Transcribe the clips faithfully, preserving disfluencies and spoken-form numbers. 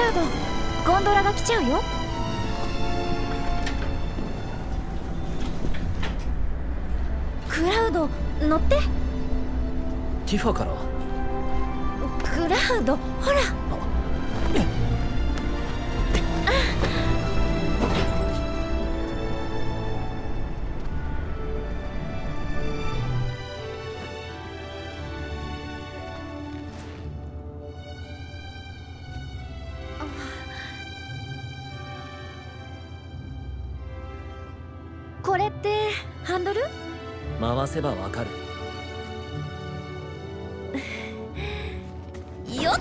ラウド、ゴンドラが来ちゃうよ。クラウド、乗って。 ティファから。 クラウド、ほら。これってハンドル？ 回せばわかる。 よっと。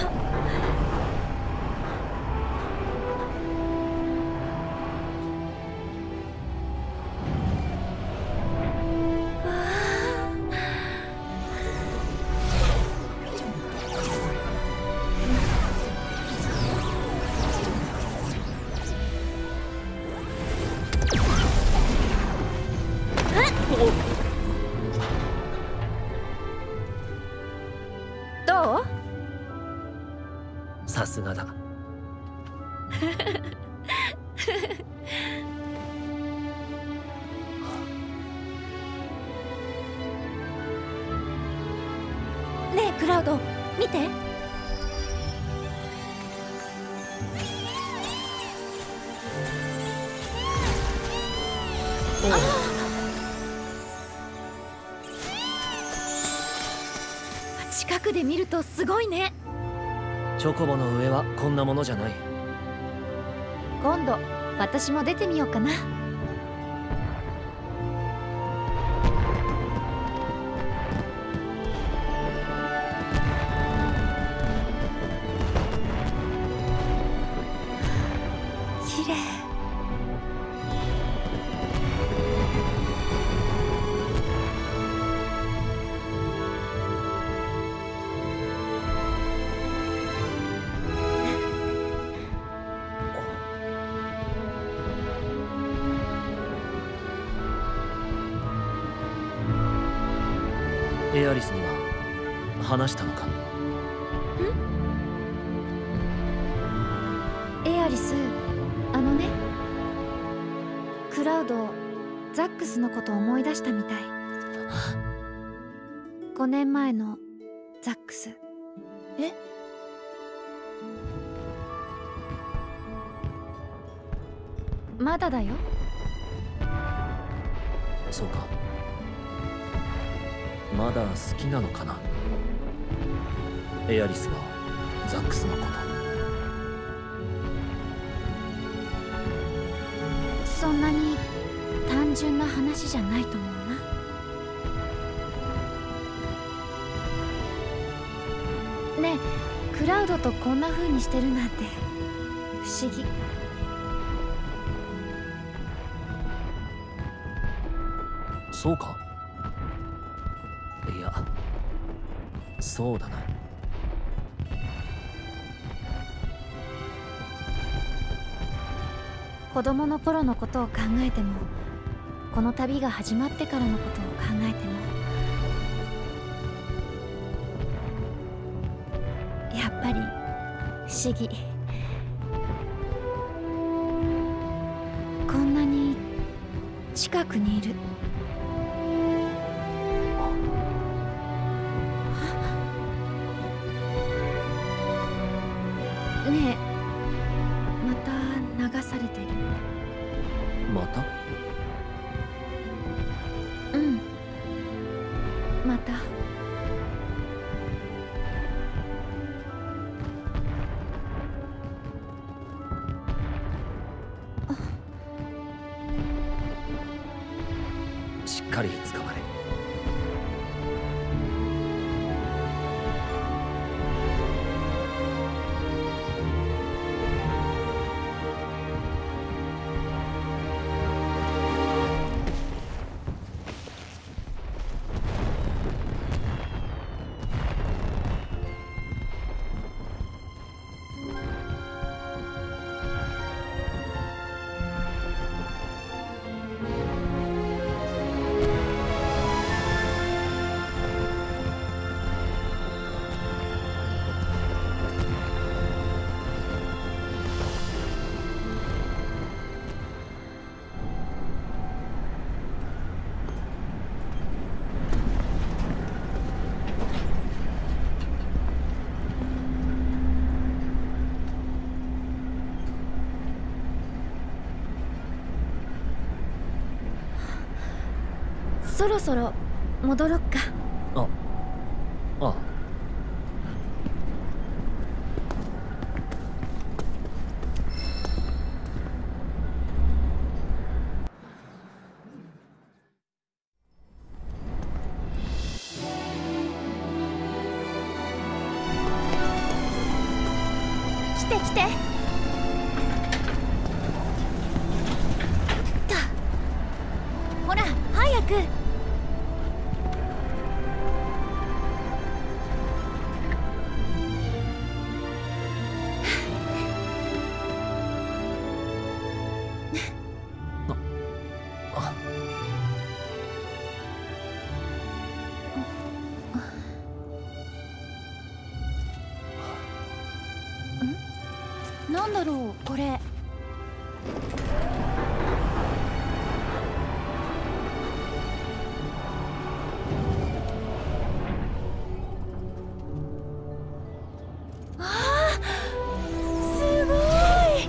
どう？ さすがだ。 ねえクラウド、見て。ああ、近くで見るとすごいね。 チョコボの上はこんなものじゃない。 今度私も出てみようかな。綺麗。 エアリスには話したのか？ ん？エアリス、あのね、クラウド、ザックスのこと思い出したみたい。ごねんまえのザックス。 え？ まだだよ。 そうか。まだ好きなのかな、エアリスはザックスのこと。 そんなに単純な話じゃないと思うな。ねえ、クラウドとこんな風にしてるなんて不思議。 そうか？いや、そうだな。 子供の頃のことを考えても、この旅が始まってからのことを考えても、やっぱり不思議。こんなに近くにいる。ねえ、また流されてる。 また？ うん、また。 しっかり捕まれ。 そろそろ戻ろっか。 ああ来て来て。たほら早く。なんだろうこれ。あーすごい。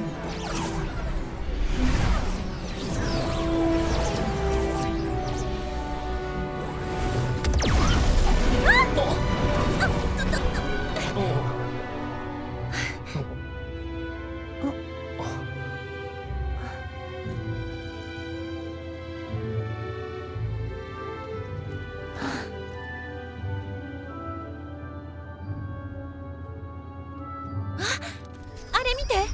あっとあっとっとっと。あれ見て。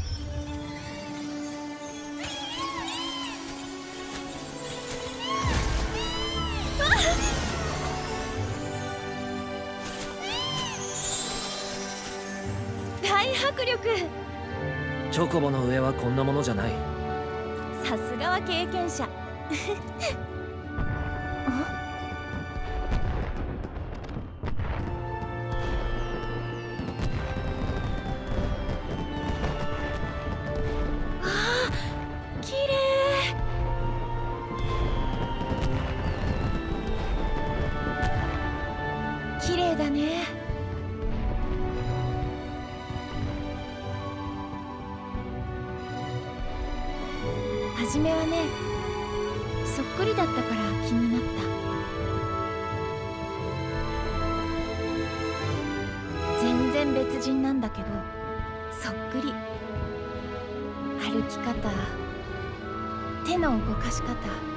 大迫力。 チョコボの上はこんなものじゃない。 さすがは経験者。きれい。きれいだね。初めはね、そっくりだったから気になった。全然別人なんだけど、そっくり。歩き方、手の動かし方、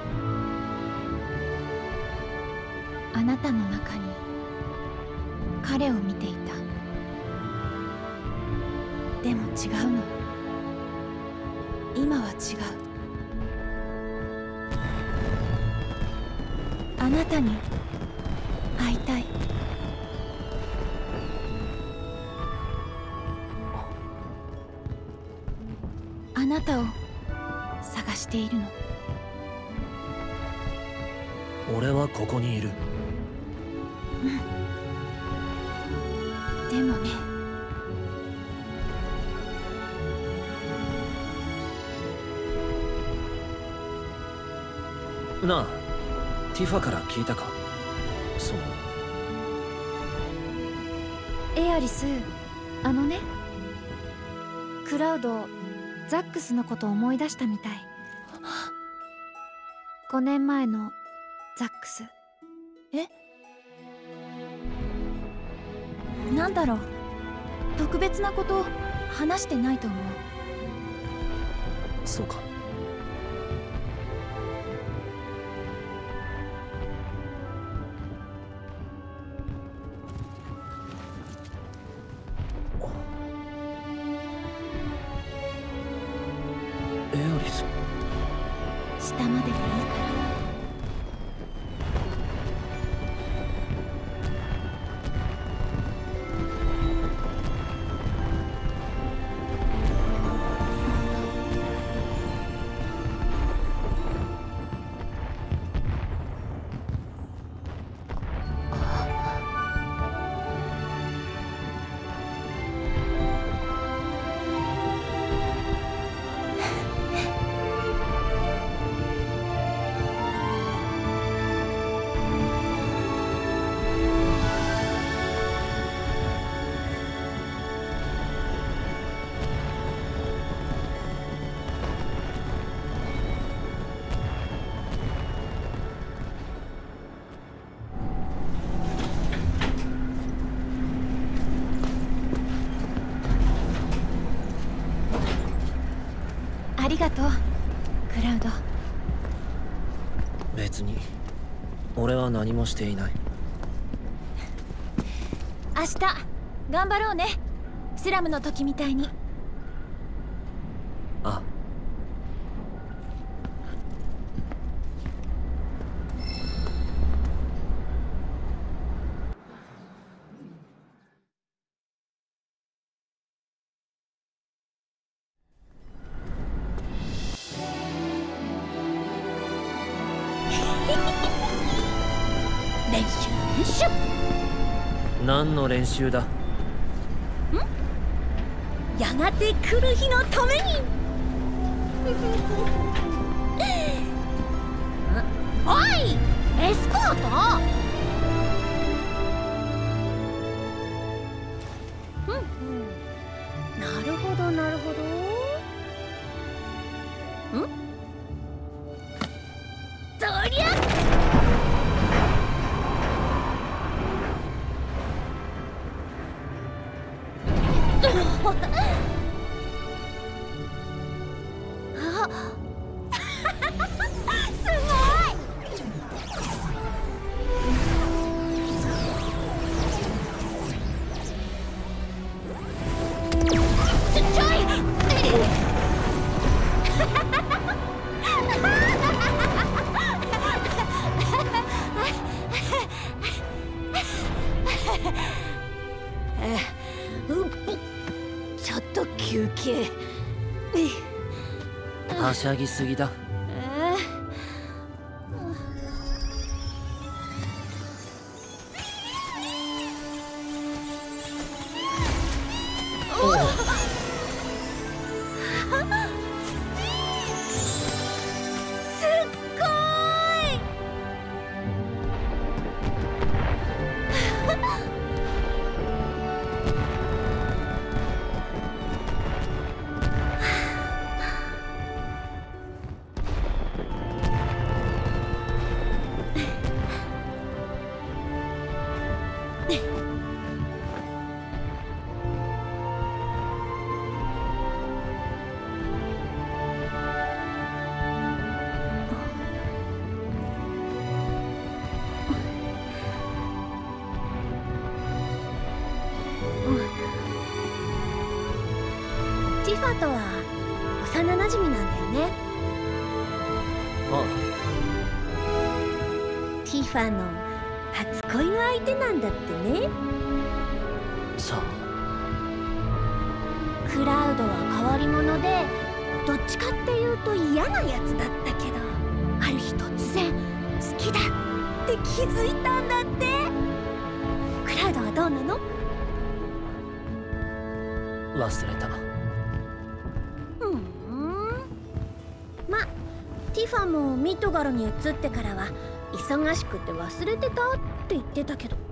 あなたの中に彼を見ていた。でも違うの。今は違う。あなたに会いたい。あなたを探しているの。 俺はここにいる。 でもね、 なあ、ティファから聞いたか？そのエアリス、あのね、クラウド、ザックスのことを思い出したみたい。ごねんまえのザックス。え？なんだろう、特別なこと話してないと思う。 そうか。エアリス、 下まででいいから。 がとうクラウド。 別に俺は何もしていない。 明日頑張ろうね、スラムの時みたいに。 ああ。 練習練習。 何の練習だ？ん？ やがて来る日のために。おい、エスコート。うんうん、なるほどなるほど。ん？そりゃあすごい。ちょちょいちょっと休憩。 はしゃぎすぎだ。 えー、おすっごい。ティファとは幼なじみなんだよね。 あティファの初恋の相手なんだってね。 あ、さあ。 クラウドは変わり者で、どっちかっていうと嫌なやつだったけど、ある日突然好きだって気づいたんだって。クラウドはどうなの？ 忘れた。 ふん、ま、ティファもミトガルに移ってからは忙しくて忘れてたって言ってたけど。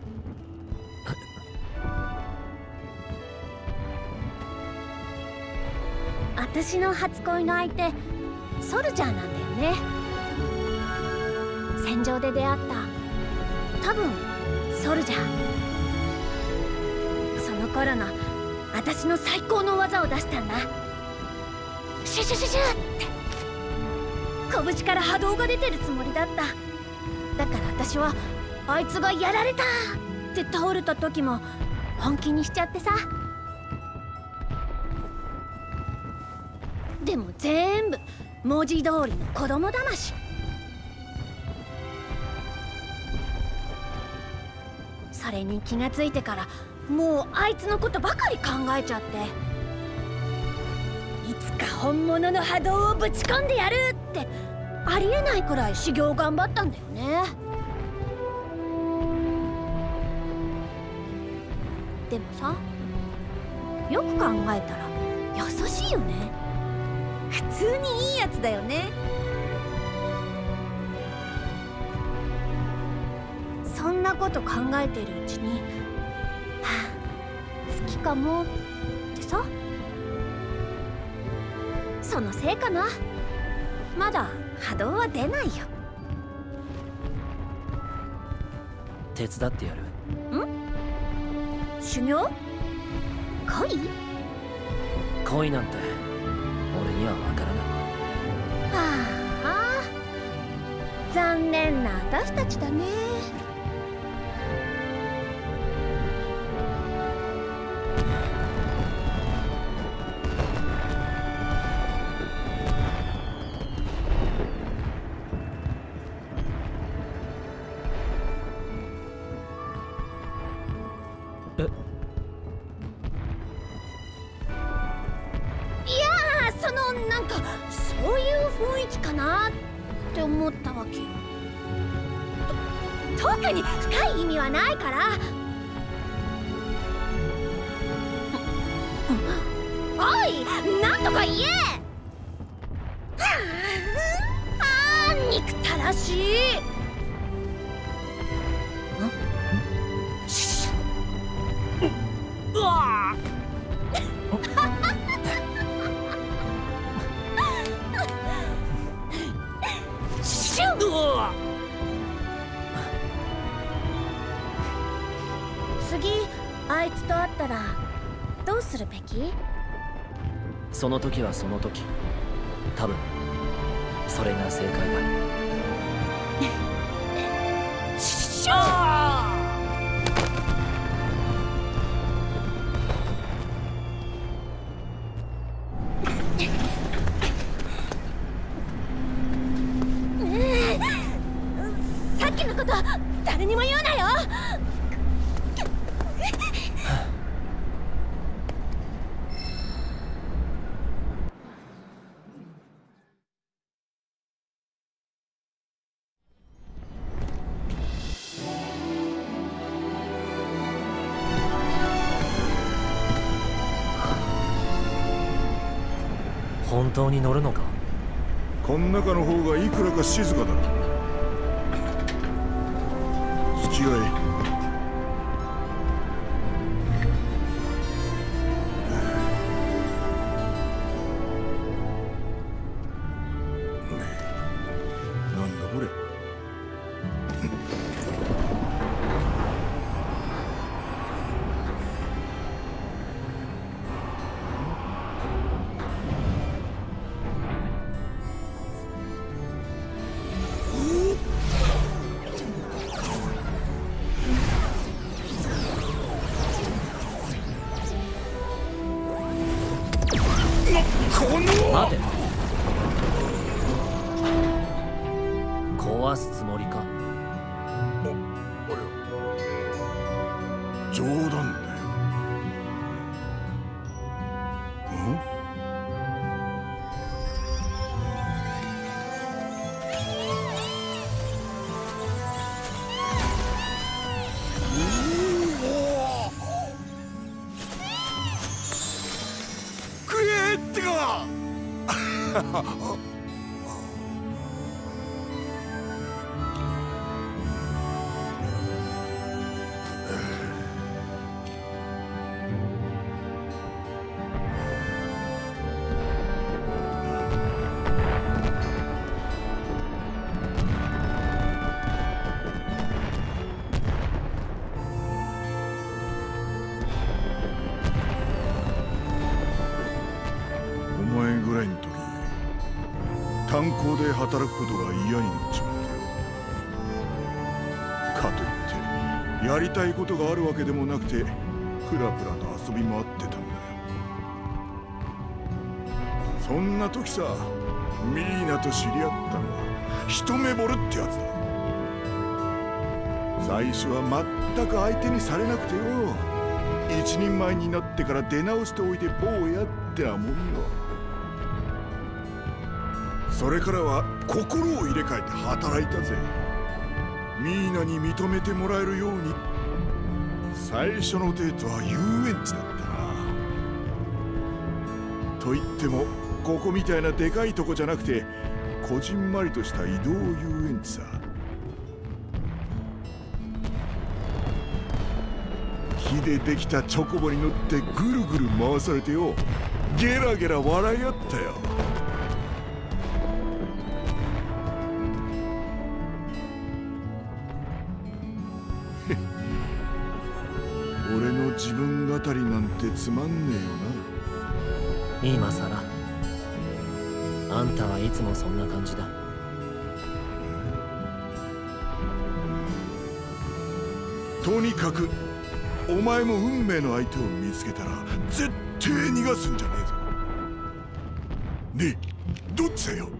私の初恋の相手ソルジャーなんだよね。戦場で出会った多分ソルジャー。その頃の私の最高の技を出したんだ。シュシュシュシュって拳から波動が出てるつもりだった。だから私はあいつがやられたって倒れた時も本気にしちゃってさ。でも全部文字通りの子供だまし。それに気がついてからもうあいつのことばかり考えちゃって、いつか本物の波動をぶち込んでやるってありえないくらい修行頑張ったんだよね。でもさ、よく考えたら優しいよね。普通にいいやつだよね。そんなこと考えてるうちに、はあ、好きかもってさ。そのせいかな、まだ波動は出ないよ。 手伝ってやる。 ん？修行？恋？ 恋なんて俺には分からない。 な私たちだね。って思ったわけよ。と特に深い意味はないから。おい、なんとか言え。ああ、憎たらしい。うわ次あいつと会ったらどうするべき？ その時はその時、多分それが正解だ。しょーさっきのこと誰にも言うなよ。本当に乗るのか？ こん中の方がいくらか静かだろ。付き合い。なんだこれ。 待て、壊すつもりか？ 冗談だよ。ん？くれってか。お前ぐらいの時、炭鉱で働くことが嫌になっちまってよ。かといってやりたいことがあるわけでもなくて、プラプラと遊び回ってたんだよ。そんな時さ、ミーナと知り合ったのは一目惚れってやつだ。最初は全く相手にされなくてよ、一人前になってから出直しておいて坊やってなもんよ。それからは心を入れ替えて働いたぜ。ミーナに認めてもらえるように。最初のデートは遊園地だったな。と言ってもここみたいなでかいとこじゃなくて、こじんまりとした移動遊園地さ。木でできたチョコボに乗ってぐるぐる回されてよ、ゲラゲラ笑い合ったよ。俺の自分語りなんてつまんねえよな。 今さらあんたはいつもそんな感じだ。 とにかくお前も運命の相手を見つけたら絶対逃がすんじゃねえぞ。ねえ、どっちだよ。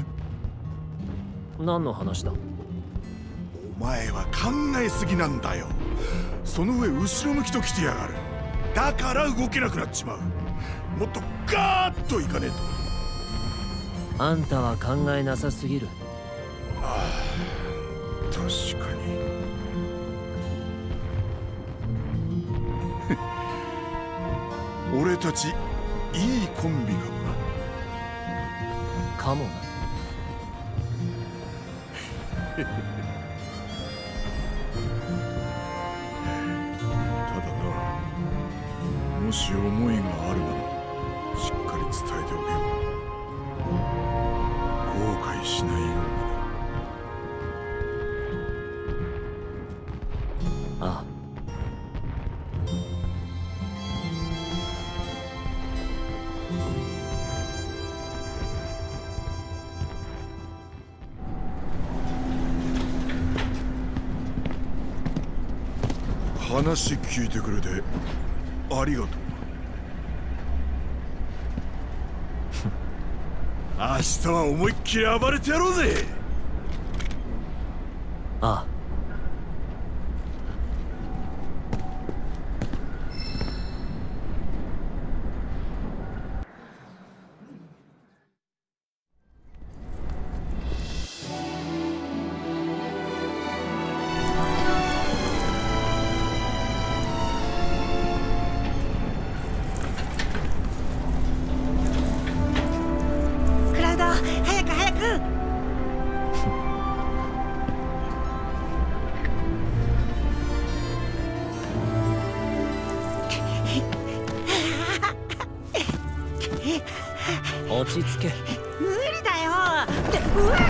何の話だ。 お前は考えすぎなんだよ。その上後ろ向きと来てやがる。だから動けなくなっちまう。もっとガーッといかねえと。 あんたは考えなさすぎる。 ああ、確かに。俺たちいいコンビかもな。 かもな。 ただな、もし思いがあるならしっかり伝えておけよ。後悔しないようにな。 ああ。 話聞いてくれてありがとうな。明日は思いっきり暴れてやろうぜ。 ああ。落ち着け。 無理だよ。ってうわっ、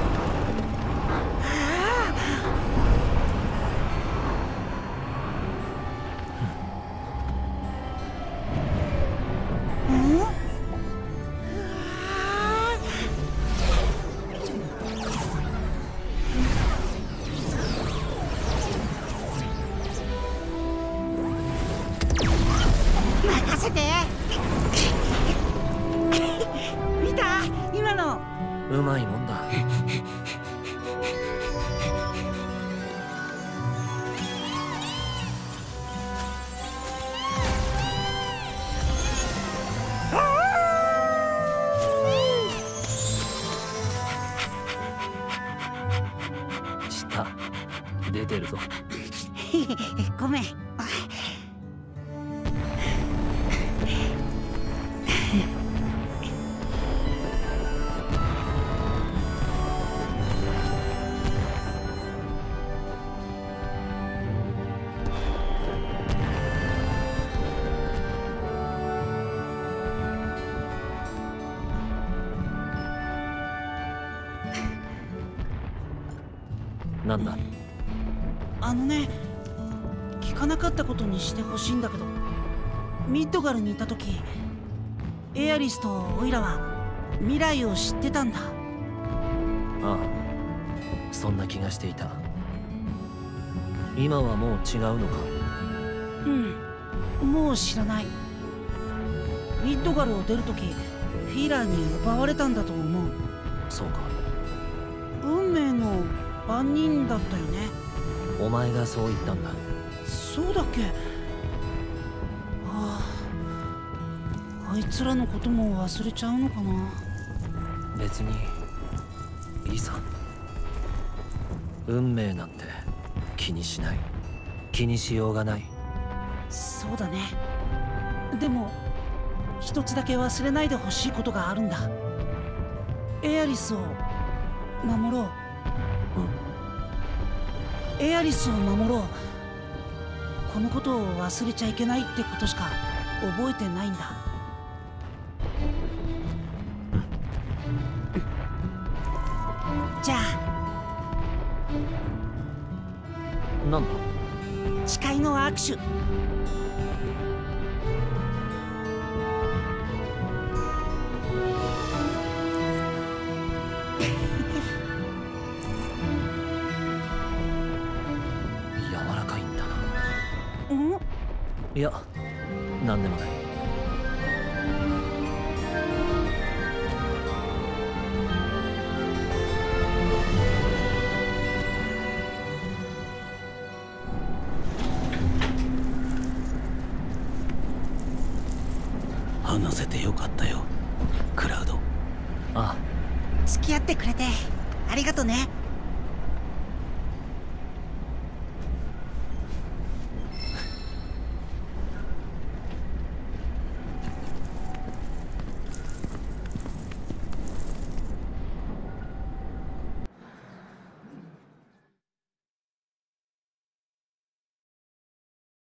任せて。見た？今の。 うまいもんだ。舌出てるぞ。 ごめん。 なんだ。 あのね、聞かなかったことにしてほしいんだけど、ミッドガルにいた時、エアリスとオイラは未来を知ってたんだ。 ああ、そんな気がしていた。今はもう違うのか。 うん、もう知らない。ミッドガルを出る時、フィーラーに奪われたんだと思う。 そうか。 運命の番人だったよね。 お前がそう言ったんだ。 そうだっけ。ああ、あいつらのことも忘れちゃうのかな。 別にいいさ。運命なんて気にしない。気にしようがない。 そうだね。でも一つだけ忘れないでほしいことがあるんだ。エアリスを守ろう。エアリスを守ろう。このことを忘れちゃいけないってことしか覚えてないんだ。じゃあ。 なんだ。 誓いの握手。 柔らかいんだ。 いや、何でもない。 話せてよかったよ、クラウド。 ああ、 付き合ってくれてありがとね。